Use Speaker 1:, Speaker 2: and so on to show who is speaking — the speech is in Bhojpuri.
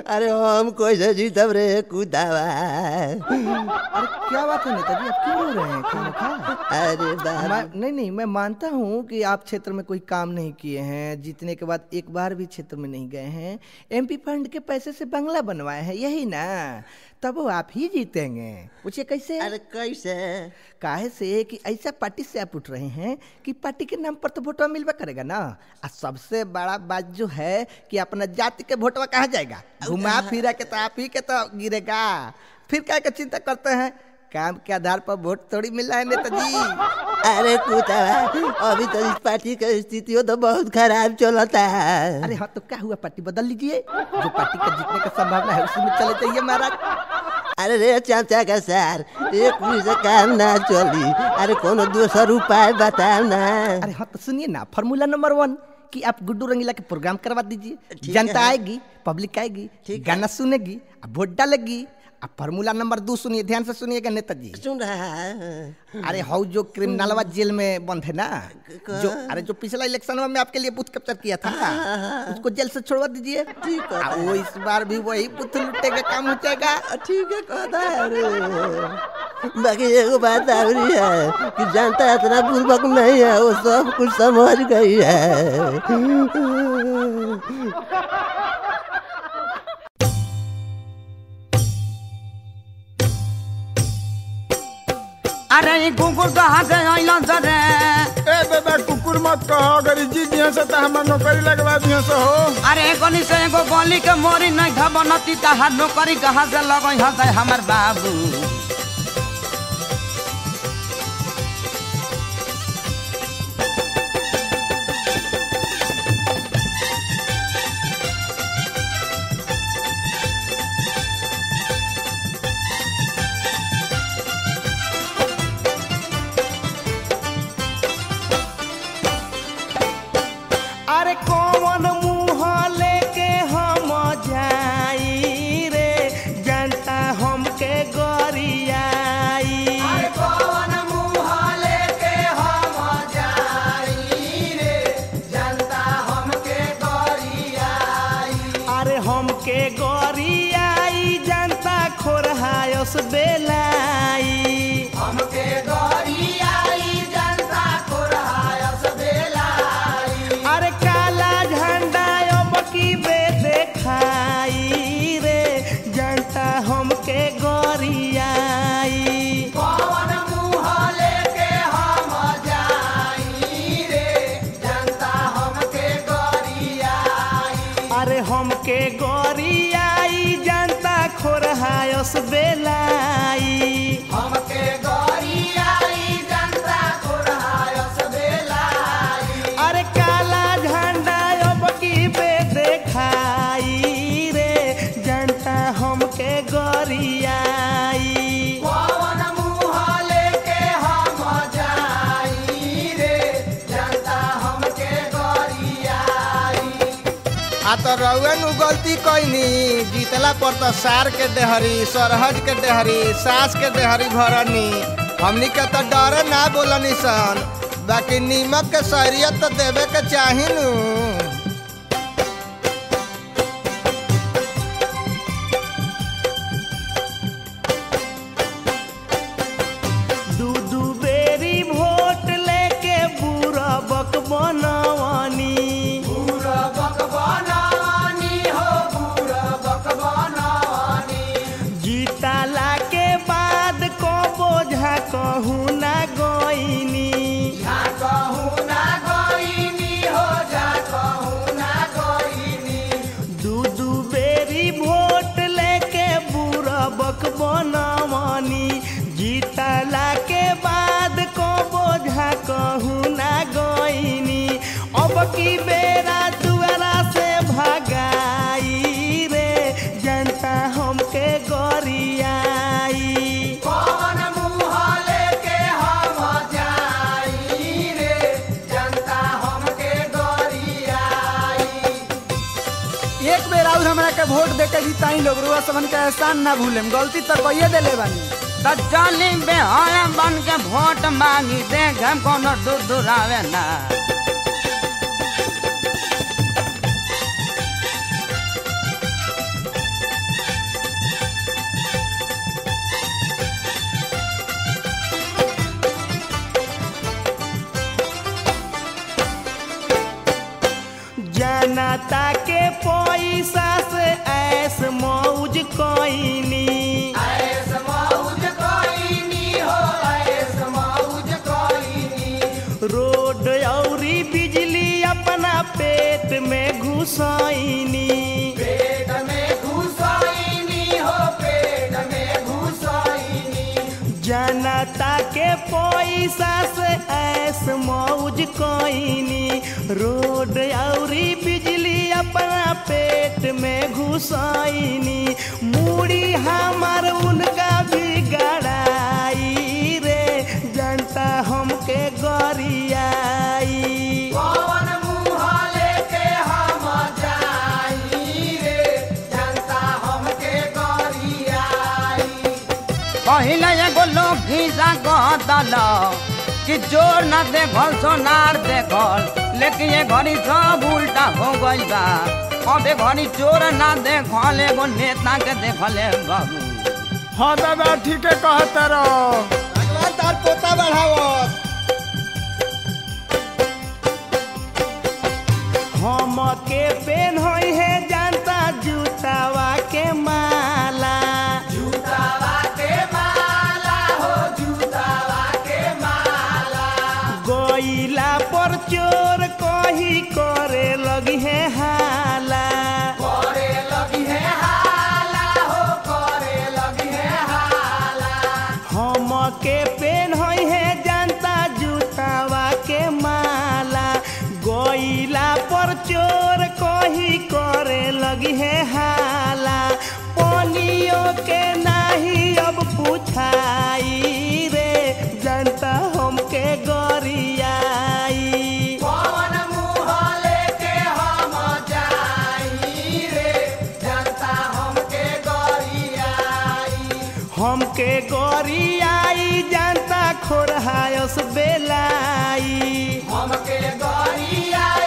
Speaker 1: अरे हम कैसे जीतब रे कुदावा।
Speaker 2: अरे क्या बात है नेताजी, आप क्यों रो रहे हैं?
Speaker 1: अरे
Speaker 2: नहीं, मैं मानता हूँ कि आप क्षेत्र में कोई काम नहीं किए हैं, जीतने के बाद एक बार भी क्षेत्र में नहीं गए हैं, एमपी फंड के पैसे से बंगला बनवाए हैं, यही ना, तब वो आप ही जीतेंगे। पूछिए कैसे?
Speaker 1: अरे कैसे?
Speaker 2: काहे से कि ऐसा पार्टी से आप उठ रहे हैं कि पार्टी के नाम पर तो वोटवा मिलवा करेगा ना। और सबसे बड़ा बात जो है कि अपना जाति के वोटवा कहाँ जाएगा, घुमा फिरा के तो आप ही के तो गिरेगा। फिर क्या चिंता करते हैं, काम के आधार पर वोट थोड़ी मिल रहा है नेताजी।
Speaker 1: अरे कुदावा अभी तो इस पार्टी का स्थिति तो बहुत खराब चलता है।
Speaker 2: अरे हाँ तो क्या हुआ, पार्टी बदल लीजिए, जो पार्टी का जीतने का संभावना है उसी में चले जाइए महाराज।
Speaker 1: अरे रे चाचा का सर, एक से काम ना चली, अरे कोनो दूसरा उपाय बताओ ना।
Speaker 2: अरे हाँ तो सुनिए ना, फार्मूला नंबर 1 कि आप गुड्डू रंगीला के प्रोग्राम करवा दीजिए, जनता आएगी, पब्लिक आएगी, गाना सुनेगी, वोट डालेगी। अब फार्मूला नंबर 2 सुनिए, ध्यान से सुनिएगा नेताजी।
Speaker 1: सुन रहा है।
Speaker 2: अरे हाउ जो क्रिमिनलवा जेल में बंद है ना, जो पिछला इलेक्शन में आपके लिए बूथ कैप्चर किया था, उसको जेल से छोड़वा दीजिए।
Speaker 1: ठीक है,
Speaker 2: वो इस बार भी वही बूथ लुटने का काम हो जाएगा।
Speaker 1: ठीक है कहता है। बाकी एक बात और है कि जनता इतना पूर्वक नहीं है, वो सब कुछ समझ गई है।
Speaker 3: अरे कुकुर कहाँ से आइला सर?
Speaker 4: ए बेटा कुकुर मत कहो, अगर जी दिया से तो हमार नौकरी लगवा दिया से हो।
Speaker 3: अरे कोनी से एगो गोली के मोरी नहीं खबनती तहार नौकरी कहाँ से लगई हसे हमर बाबू।
Speaker 2: तो रउआ नु गलती कईनी, जीतला पर तो सार के डेहरी, सरहज के डेहरी, सास के डेहरी भरनी, हमनी के तो डरे ना बोलनी सन। बाकी नीमक के शहरियत तो देवे के चाही नु।
Speaker 5: दू बेरी वोट लेके बुरा बक बनवानी, कहूँ ना गोइनी हो जा कहूँ ना गोइनी। दू बेरी वोट लेके बुरा बक बनवानी, जीतला के बाद को बोझा कहूँ ना गोइनी। अब की बेरा दुआरा से भगाई रे, जनता हमके गोरियाई।
Speaker 4: हमरा के वोट देके जीताई लोग, रुआ सबन के एहसान ना भूलेम, गलती तो कइए देले बानी।
Speaker 3: त चली बेहाया बन के वोट मांगी, देखे कोनो दूर आवे ना।
Speaker 5: पैसा से ऐस मौज कोइनी
Speaker 6: ऐस मौज कोइनी हो ऐस मौज कोइनी
Speaker 5: रोड औरी बिजली अपना पेट में घुसाइनी
Speaker 6: पेट में घुसाइनी हो पेट में घुसाइनी
Speaker 5: जनता के पैसा से ऐस मौज कोइनी रोड औरी बिजली अपना पेट में घुसाइनी मूड़ी हमार उनका भी गड़ाई रे जनता हमके गरियाई
Speaker 6: कौन मुँह लेके हम जाई रे जनता हमके गरियाई
Speaker 3: पहले एगो लोग घीसा कहतल कि जोर न देखल सोनार देखल, लेकिन ये घड़ी सब उल्टा हो गई बा। अब ये घड़ी चोर न देखल एगो नेता के देखल बाबू।
Speaker 4: हाँ दादा ठीक है कहता रहो।
Speaker 2: तार पोता बढ़ावत
Speaker 5: हमके पेन होई है जानता जूतावा के माला
Speaker 6: जूतावा के माला हो जूतावा के माला
Speaker 5: गोइला पर चोर कही करे लगी है हाला
Speaker 6: करे लगी है हाला हो करे लगी है हाला
Speaker 5: हमके पेन होई है जानता जूतावा के माला गोइला पर चोर कही करे लगी है हाला पोलियो के नाही अब पूछाई रे जनता हमके गरियाई
Speaker 6: कौन मुँह लेके हम जाई रे जनता हमके गरियाई
Speaker 5: हमके गरियाई जनता खोरहायस बेलाई
Speaker 6: हमके गरियाई